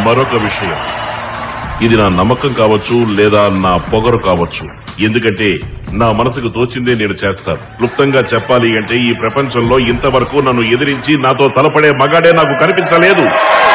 మరొక విషయం, ఇది నా నమ్మకం కావచ్చు లేదా నా పొగరు కావచ్చు. ఎందుకంటే నా మనసుకు తోచిందే నేను చేస్తాను. క్లుప్తంగా చెప్పాలి అంటే ఈ ప్రపంచంలో ఇంతవరకు నన్ను ఎదిరించి నాతో తలపడే మగాడే నాకు కనిపించలేదు.